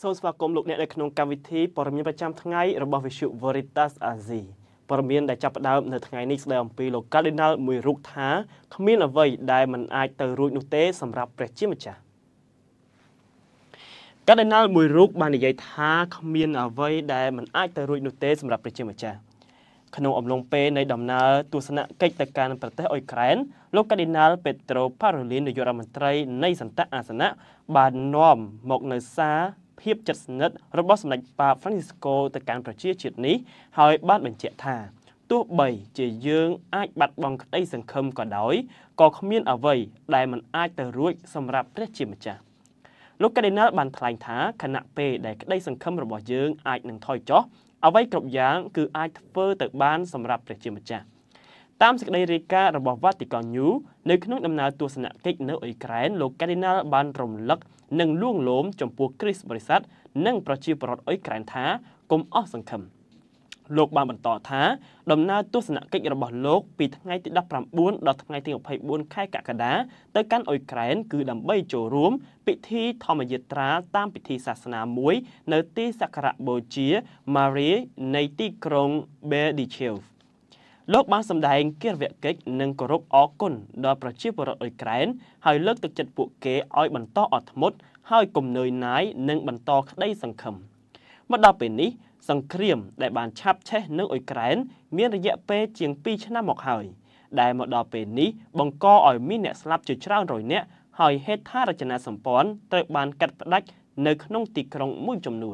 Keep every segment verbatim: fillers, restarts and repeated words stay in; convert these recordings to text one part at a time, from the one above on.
សូមស្វាគមន៍លោកអ្នកនៅក្នុងកម្មវិធីព័ត៌មានប្រចាំថ្ងៃរបស់ Visu Veritas Asia ព័ត៌មានដែលចាប់ផ្ដើមនៅថ្ងៃនេះស្ដីអំពីលោក Cardinal មួយរូបថាគ្មានអ្វីដែលមិនអាចទៅរួចនោះទេសម្រាប់ព្រះជាម្ចាស់ Cardinal មួយរូបបាននិយាយថាគ្មានអ្វីដែលមិនអាចទៅរួចនោះទេសម្រាប់ព្រះជាម្ចាស់ក្នុងអំឡុងពេលនៃដំណើរទស្សនកិច្ចទៅកាន់ប្រទេសអ៊ុយក្រែនលោក Cardinal Petro Parolin នាយករដ្ឋមន្ត្រីនៃសន្តអាសនៈបាននាំមកនៅសារភាពជិតស្និទ្ធរបស់សម្ដេចប៉ា Francisco ទៅកាន់ប្រជាជាតិនេះហើយបានបញ្ជាក់ថាទោះបីជាយើងអាចបាត់បង់ក្តីសង្ឃឹមក៏ដោយក៏គ្មានអ្វីដែលមិនអាចទៅរួចសម្រាប់ព្រះជាម្ចាស់លោក Cardinal បានថ្លែងថាខណៈពេលដែលក្តីសង្ឃឹមរបស់យើងអាចនឹងថយចុះអ្វីគ្រប់យ៉ាងគឺអាចធ្វើទៅបានសម្រាប់ព្រះជាម្ចាស់តាមសេចក្តីរាយការណ៍របស់ Vatican News នៅក្នុងដំណើរទស្សនកិច្ចនៅអ៊ុយក្រែនលោក Cardinal បានរំលឹកនិងលួងលោមចំពោះគ្រីស្ទបរិស័ទនិងប្រជាពលរដ្ឋអ៊ុយក្រែនថាកុំអស់សង្ឃឹមលោកបានបន្តថាដំណើរទស្សនកិច្ចរបស់លោកពីថ្ងៃទីដប់ប្រាំបួនដល់ថ្ងៃទីម្ភៃបួនខែកក្កដាទៅកាន់អ៊ុយក្រែនគឺដើម្បីចូលរួមពិធីធម្មយាត្រាតាមពិធីសាសនាមួយនៅទីសក្ការៈបូជា Maria នៃទីក្រុង Berdichev លោកបានសម្ដែងកិត្តិយសកិច្ចនិងគោរពអរគុណដល់ប្រជាពលរដ្ឋអ៊ុយក្រែនហើយលើកទឹកចិត្តពួកគេឲ្យបន្តអត់ធ្មត់ហើយគំនើយណាយនិងបន្តក្តីសង្ឃឹមមកដល់ពេលនេះសង្គ្រាមដែលបានឆាប់ឆេះនៅអ៊ុយក្រែនមានរយៈពេលជាងពីរឆ្នាំមកហើយដែលមកដល់ពេលនេះបង្កឲ្យមានអ្នកស្លាប់ជាច្រើនរយនាក់ហើយហេដ្ឋារចនាសម្ព័ន្ធត្រូវបានកាត់ផ្តាច់នៅក្នុងទីក្រុងមួយចំនួន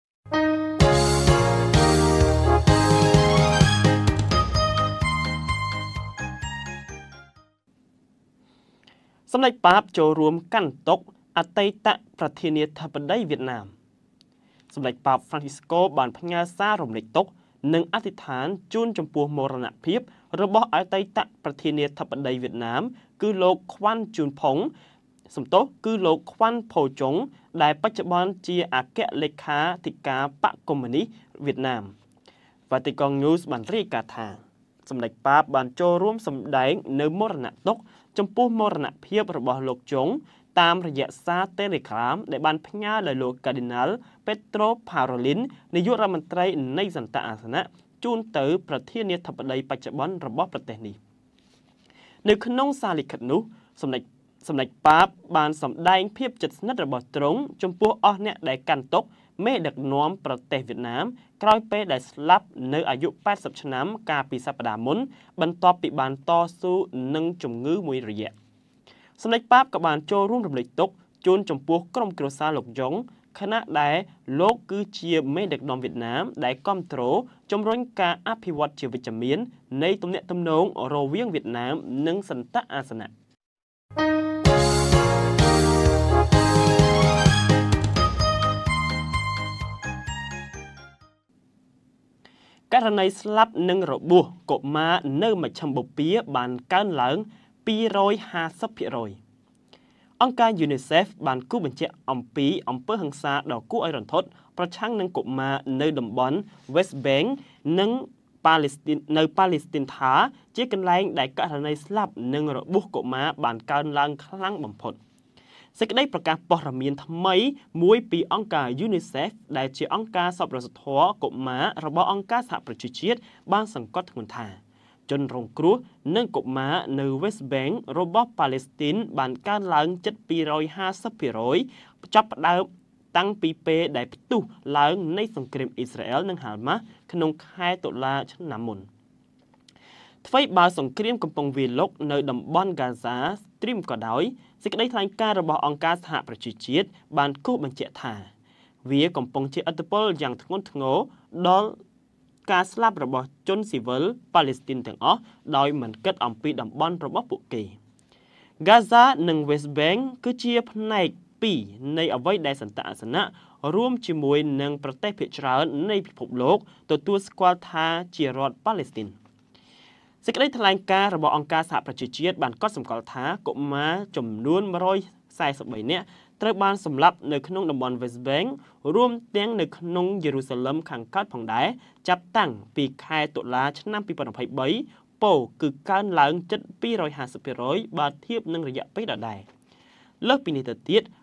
សម្ដេចប៉ាបចូលរួមកាន់តុអតីតប្រធានាធិបតីវៀតណាមសម្ដេចប៉ាប Francisco បានផ្ញើសាររំលែកទុក្ខនិងអធិដ្ឋានជូនចំពោះមរណភាពរបស់អតីតប្រធានាធិបតីវៀតណាមគឺលោកខ្វាន់ជូនផុងសំទោសគឺលោកខ្វាន់ផូចុងដែលបច្ចុប្បន្នជាអគ្គលេខាធិការបកកុម្មុយនីសវៀតណាម Vatican News បានរាយការណ៍ថាសម្ដេចប៉ាបបានចូលរួមសម្ដែងនៅមរណទុក្ខចំពោះមរណភាពរបស់លោកជុងតាមរយៈសារ Telegram ដែលបានផ្ញើដោយលោក Cardinal Petro Parolin នាយករដ្ឋមន្ត្រីនៃសន្តអាសនៈជូនទៅប្រធានាធិបតីបច្ចុប្បន្នរបស់ប្រទេសនេះនៅក្នុងសារលិខិតនោះសម្ដេចសម្ដេចប៉ាបបានសម្ដែងភាពជិតស្និទ្ធរបស់ទ្រង់ចំពោះអស់អ្នកដែលកាន់ទុក្ខមេដឹកនាំប្រទេសវៀតណាមក្រោយពេលដែលស្លាប់នៅអាយុប៉ែតសិបឆ្នាំកាលពីសប្តាហ៍មុនបន្ទាប់ពីបានតស៊ូនឹងជំងឺមួយរយៈសម្ដេចប៉ាបក៏បានចូលរួមរំលែកទុក្ខជូនចំពោះក្រុមគ្រួសារលោកយ៉ុងខណៈដែលលោកគឺជាមេដឹកនាំវៀតណាមដែលគ្រប់គ្រងជំរុញការអភិវឌ្ឍជាវិជ្ជមាននៃទំនាក់ទំនងរវាងវៀតណាមនិងសន្តអាសនៈករណីស្លាប់និងរបួសកុមារនៅមជ្ឈិមបូព៌ាបានកើនឡើងពីររយហាសិបភាគរយអង្គការ UNICEF បានគូបញ្ជាក់អំពីអំពើហិង្សាដ៏គួរឲ្យរន្ធត់ប្រឆាំងនឹងកុមារនៅតំបន់ West Bank និងប៉ាឡេស្ទីននៅប៉ាឡេស្ទីនថាជាកន្លែងដែលករណីស្លាប់និងរបួសកុមារបានកើនឡើងខ្លាំងបំផុតសេចក្តីប្រកាសព័ត៌មានថ្មីមួយពីអង្គការ UNICEF ដែលជាអង្គការសប្បុរសធម៌កុមាររបស់អង្គការសហប្រជាជាតិបានសង្កត់ធ្ងន់ថាជនរងគ្រោះនិងកុមារនៅ West Bank របស់ប៉ាឡេស្ទីនបានកើនឡើងជិតពីររយហាសិបភាគរយចាប់ផ្ដើមតាំងពីពេលដែលផ្ទុះឡើងនៃសង្គ្រាមអ៊ីស្រាអែលនិងហាម៉ាស់ក្នុងខែតុលាឆ្នាំមុនថ្មីបើសង្គ្រាមកំពុងវាយលុកនៅតំបន់ Gaza Strip ក៏ដោយសេចក្តីថ្លែងការណ៍របស់អង្គការសហប្រជាជាតិបានគូសបញ្ជាក់ថាវាកំពុងជាឥទ្ធិពលយ៉ាងធ្ងន់ធ្ងរដល់ការស្លាប់របស់ជនស៊ីវិលប៉ាឡេស្ទីនទាំងអស់ដោយមិនគិតអំពីតំបន់របស់ពួកគេ Gaza និង West Bank គឺជាផ្នែកពីរនៃអ្វីដែលសន្តអាសនៈរួមជាមួយនឹងប្រទេសភាគច្រើននៃពិភពលោកទទួលស្គាល់ថាជារដ្ឋប៉ាឡេស្ទីនសេចក្តីថ្លែងការណ៍របស់អង្គការសហប្រជាជាតិបានកត់សម្គាល់ថាកុមារចំនួនមួយរយសែសិបបីនាក់ត្រូវបានសម្លាប់នៅក្នុងតំបន់ West Bank រួមទាំងនៅក្នុងយេរូសាឡឹមខាងកើតផងដែរចាប់តាំងពីខែតុលាឆ្នាំពីរពាន់ยี่สิบสามពោលគឺកើនឡើងជិតពីររយហាសិបភាគរយបើធៀបនឹងរយៈពេលដដែលលើសពីនេះទៅទៀត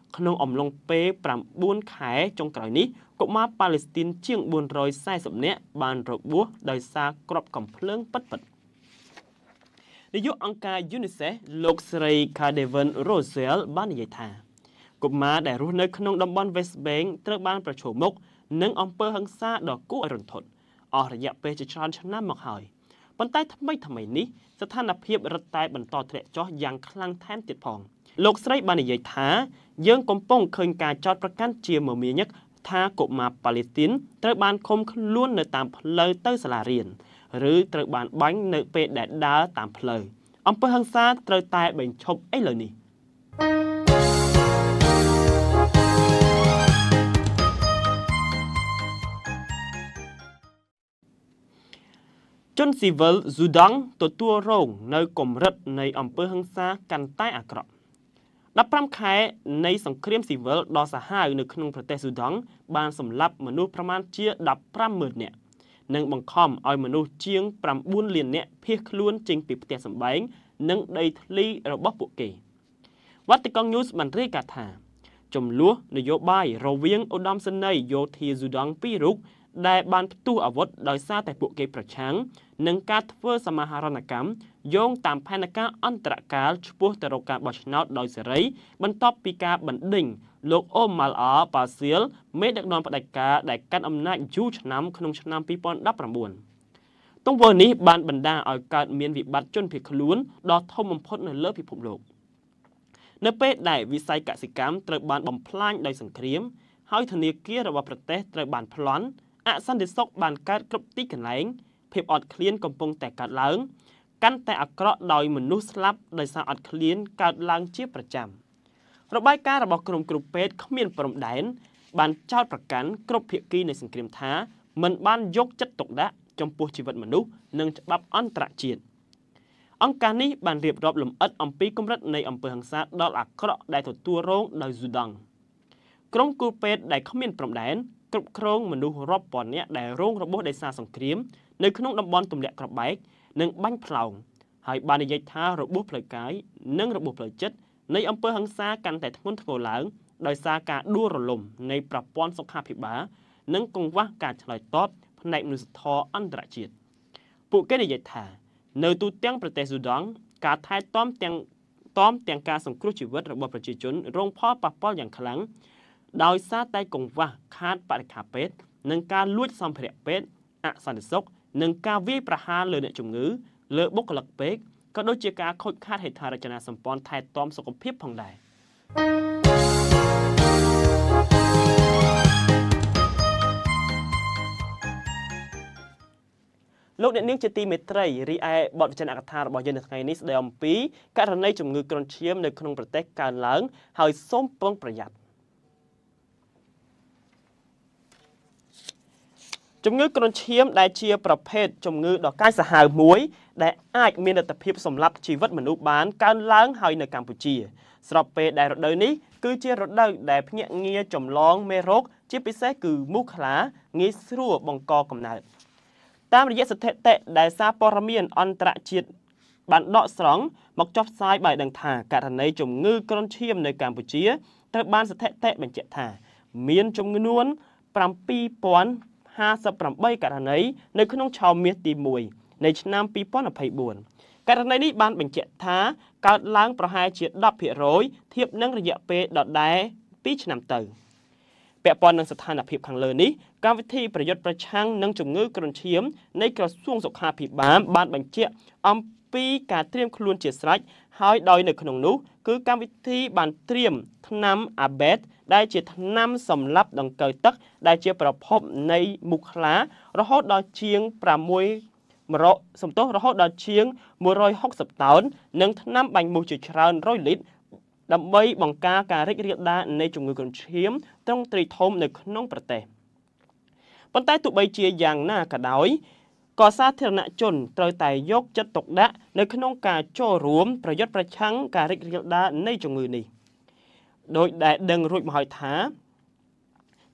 ក្នុងអំឡុងពេល9ខែចុងក្រោយនេះកុមារប៉ាឡេស្ទីនជាងbốn trăm bốn mươiនាក់បានរបួសដោយសារគ្រាប់កាំភ្លើងពិតៗនាយកអង្គការ UNICEF លោកស្រី Cadevan Rosell បាននិយាយថាកុមារដែលរស់នៅក្នុងតំបន់ West Bank ត្រូវបានប្រឈមមុខនឹងអំពើហិង្សាដ៏គួរឲ្យរន្ធត់អស់រយៈពេលជាច្រើនឆ្នាំមកហើយប៉ុន្តែថ្មីថ្មីនេះស្ថានភាពរឹតតែបន្តធ្លាក់ចុះយ៉ាងខ្លាំងថែមទៀតផងលោកស្រីបាននិយាយថាយើងកំពុងឃើញការចោទប្រកាន់ជាមមាញឹកថាកុមារប៉ាឡេស្ទីនត្រូវបានឃុំខ្លួននៅតាមផ្លូវទៅសាលារៀនឬត្រូវបានបាញ់នៅពេលដែលដើរតាមផ្លូវអំពើហិង្សាត្រូវតែបញ្ឈប់ឥឡូវនេះជនស៊ីវិលស៊ូដង់ទទួលរងនៅកម្រិតនៃអំពើហិង្សាកាន់តែអាក្រក់15ខែនៃសង្គ្រាមស៊ីវិលដ៏សាហាវនៅក្នុងប្រទេសស៊ូដង់បានសម្លាប់មនុស្សប្រមាណជា15ម៉ឺននាក់និងបង្ខំឲ្យមនុស្សជាង9លាននាក់ភៀសខ្លួនចេញពីផ្ទះសម្បែងនិងដីធ្លីរបស់ពួកគេ Vatican News បានរាយការណ៍ថាចំនួននយោបាយរវាងឧត្តមសេនីយ៍យោធាស៊ូដង់ពីររូបដែលបានផ្ទុះអាវុធដោយសារតែពួកគេប្រឆាំងនឹងការធ្វើសមាហរណកម្មយោងតាមផែនការអន្តរកាលឆ្ពោះទៅរកការបោះឆ្នោតដោយសេរីបន្ទាប់ពីការបណ្ដេញលោកអូម៉ាល់អ៉ាប៉ាស៊ីលមេដឹកនាំផ្ដាច់ការដែលកាន់អំណាចយូរឆ្នាំក្នុងឆ្នាំ2019ទង្វើនេះបានបណ្ដាលឲ្យកើតមានវិបត្តិជនភៀសខ្លួនដ៏ធំបំផុតនៅលើពិភពលោកនៅពេលដែលវិស័យកសិកម្មត្រូវបានបំផ្លាញដោយសង្គ្រាមហើយធនាគាររបស់ប្រទេសត្រូវបានប្លន់អសន្តិសុខបានកើតគ្រប់ទីកន្លែងភាពអត់ឃ្លានកំពុងតែកើតឡើងកាន់តែអាក្រក់ដោយមនុស្សស្លាប់ដោយសារអត់ឃ្លានកើតឡើងជាប្រចាំរបាយការណ៍របស់ក្រុមគ្រូពេទ្យគ្មានព្រំដែនបានចោទប្រកាន់គ្រប់ភាគីនៃសង្គ្រាមថាមិនបានយកចិត្តទុកដាក់ចំពោះជីវិតមនុស្សនិងច្បាប់អន្តរជាតិអង្គការនេះបានរៀបរាប់លម្អិតអំពីកម្រិតនៃអំពើហិង្សាដ៏អាក្រក់ដែលទទួលរងដោយស៊ូដង់ក្រុមគ្រូពេទ្យដែលគ្មានព្រំដែនគ្រប់គ្រងមនុស្សរាប់ពាន់នាក់ដែលរងរបួសដោយសារសង្គ្រាមនៅក្នុងតំបន់ទម្លាក់គ្រាប់បែកនិងបាញ់ផ្លោងហើយបាននិយាយថារបួសផ្លូវកាយនិងរបួសផ្លូវចិត្តនៃអំពើហិង្សាកាន់តែធ្ងន់ធ្ងរឡើងដោយសារការដួលរលំនៃប្រព័ន្ធសុខាភិបាលនិងកង្វះការឆ្លើយតបផ្នែកមនុស្សធម៌អន្តរជាតិពួកគេនិយាយថានៅទូទាំងប្រទេសស៊ូដង់ការថែទាំទាំងតមទាំងការសង្គ្រោះជីវិតរបស់ប្រជាជនរងផលប៉ះពាល់យ៉ាងខ្លាំងដោយសារតែកង្វះខាតបរិក្ខារពេទ្យនិងការលួចសម្ភារៈពេទ្យអសន្តិសុខនិងការវាយប្រហារលើអ្នកជំងឺលើបុគ្គលិកពេទ្យក៏ដូចជាការខូចខាតហេដ្ឋារចនាសម្ព័ន្ធថែទាំសុខភាពផងដែរលោកអ្នកនាងជាទីមេត្រីរីឯបទវចនអកថារបស់យើងនៅថ្ងៃនេះស្ដីអំពីករណីជំងឺគ្រុនឈាមនៅក្នុងប្រទេសកើនឡើងហើយសូមប្រុងប្រយ័ត្នជំងឺគ្រុនឈាមដែលជាប្រភេទជំងឺដ៏កាចសាហាវមួយដែលអាចមានលទ្ធភាពសម្លាប់ជីវិតមនុស្សបានកើនឡើងហើយនៅកម្ពុជាស្របពេលដែលរដូវនេះគឺជារដូវដែលភ្នាក់ងារចម្លងមេរោគជាពិសេសគឺមូសខ្លាងាយស្រួលបង្កកំណើតតាមរយៈស្ថិតិដែលសារព័ត៌មានអន្តរជាតិបានដកស្រង់មកចុះផ្សាយបានដឹងថាករណីជំងឺគ្រុនឈាមនៅកម្ពុជាត្រូវបានស្ថិតិបញ្ជាក់ថាមានចំនួន7,058ករណីនៅក្នុងឆមាសទីមួយនៃឆ្នាំ2024ករណីនេះបានបញ្ជាក់ថាកើតឡើងប្រហែលជា10%ធៀបនឹងរយៈពេលដដែលពីឆ្នាំទៅពាក់ព័ន្ធនឹងស្ថានភាពខាងលើនេះកម្មវិធីប្រយុទ្ធប្រឆាំងនឹងជំងឺគ្រុនឈាមនៃក្រសួងសុខាភិបាលបានបញ្ជាក់អំពីការត្រៀមខ្លួនជាស្រេចហើយដោយនៅក្នុងនោះគឺកម្មវិធីបានត្រៀមថ្នាំអាបេតដែលជាថ្នាំសម្លាប់ដង្កូវទឹកដែលជាប្រភពនៃមូសខ្លារហូតដល់ជាង6សំទោសរហូតដល់ជាង160តោននិងថ្នាំបាញ់មូសជាច្រើនរយលីត្រដើម្បីបង្ការការរីករាលដាលនៃជំងឺគ្រុនឈាមទ្រង់ទ្រាយធំនៅក្នុងប្រទេសប៉ុន្តែទោះបីជាយ៉ាងណាក៏ដោយក៏សាធារណជនត្រូវតែយកចិត្តទុកដាក់នៅក្នុងការចូលរួមប្រយុទ្ធប្រឆាំងការរីករាលដាលនៃជំងឺនេះដោយដែលដឹងរួចមកហើយថា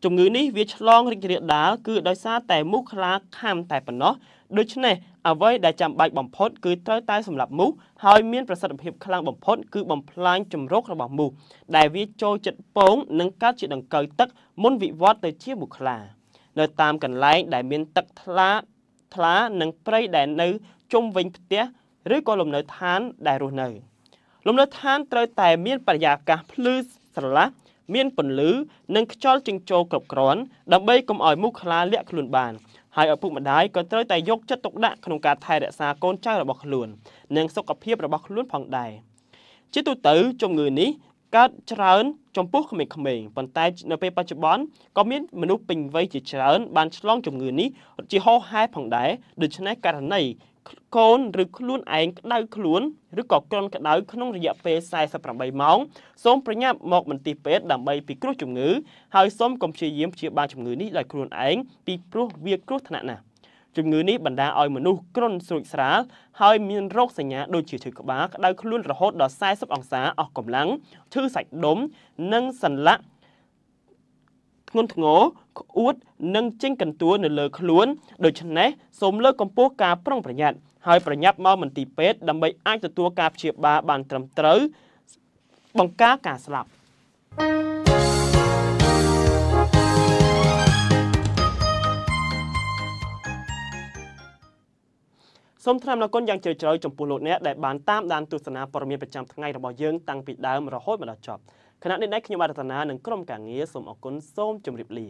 ជំងឺនេះវាឆ្លងរីករាលដាលគឺដោយសារតែមូសខ្លាខាំតែប៉ុណ្ណោះដូច្នេះអ្វីដែលចាំបាច់បំផុតគឺត្រូវតែសម្លាប់មូសហើយមានប្រសិទ្ធភាពខ្លាំងបំផុតគឺបំផ្លាញជំរករបស់មូសដែលវាចូលចិត្តពងនិងកើតជាដង្កូវទឹកមុនវិវត្តទៅជាមូសខ្លានៅតាមកន្លែងដែលមានទឹកថ្លាថ្លានិងព្រៃដែលនៅជុំវិញផ្ទះឬក៏លំនៅឋានដែលរស់នៅលំនៅឋានត្រូវតែមានបរិយាកាសភ្លឺស្រឡះមានពន្លឺនិងខ្យល់ចេញចូលគ្រប់គ្រាន់ដើម្បីកុំឲ្យមូសខ្លាលាក់ខ្លួនបានហើយឪពុកម្ដាយក៏ត្រូវតែយកចិត្តទុកដាក់ក្នុងការថែរក្សាកូនចៅរបស់ខ្លួននិងសុខភាពរបស់ខ្លួនផងដែរជាទូទៅជំងឺនេះកើតច្រើនចំពោះក្មេងៗប៉ុន្តែនៅពេលបច្ចុប្បន្នក៏មានមនុស្សពេញវ័យជាច្រើនបានឆ្លងជំងឺនេះជាហូរហែផងដែរដូច្នេះករណីកូនឬខ្លួនឯងក្តៅខ្លួនឬក៏គ្រុនក្តៅក្នុងរយៈពេលสี่สิบแปดម៉ោងសូមប្រញាប់មកមន្ទីរពេទ្យដើម្បីពិគ្រោះជំងឺហើយសូមកុំព្យាយាមព្យាបាលជំងឺនេះដោយខ្លួនឯងពីព្រោះវាគ្រោះថ្នាក់ណាស់ជំងឺនេះបណ្ដាលឲ្យមនុស្សគ្រុនស្រួចស្រាលហើយមានរោគសញ្ញាដូចជាឈឺក្បាលក្តៅខ្លួនរហូតដល់สี่สิบអង្សាអស់កម្លាំងឈឺសាច់ដុំនិងសន្លាក់ធ្ងន់ធ្ងរក្អួតនិងចេញកន្ទួលនៅលើខ្លួនដូច្នេះសូមលើកកម្ពស់ការប្រុងប្រយ័ត្នហើយប្រញាប់មកមន្ទីរពេទ្យដើម្បីអាចទទួលការព្យាបាលបានត្រឹមត្រូវបង្ការការស្លាប់សូមថ្លែងអំណរគុណយ៉ាងជ្រាលជ្រៅចំពោះលោកអ្នកដែលបានតាមដានទស្សនាព័ត៌មានប្រចាំថ្ងៃរបស់យើងតាំងពីដើមរហូតមកដល់ចប់ខណៈនេះដែរខ្ញុំបាទរតនានិងក្រុមការងារសូមអរគុណសូមជម្រាបលា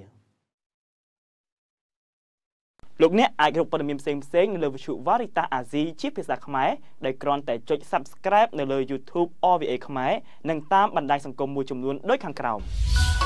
លោកអ្នកអាចរកព័ត៌មានផ្សេងៗនៅលើវិទ្យុ Veritas Asia ជាភាសាខ្មែរដោយគ្រាន់តែចុច Subscribe នៅលើ YouTube អ វី អេ ខ្មែរនិងតាមបណ្ដាញសង្គមមួយចំនួនដូចខាងក្រោម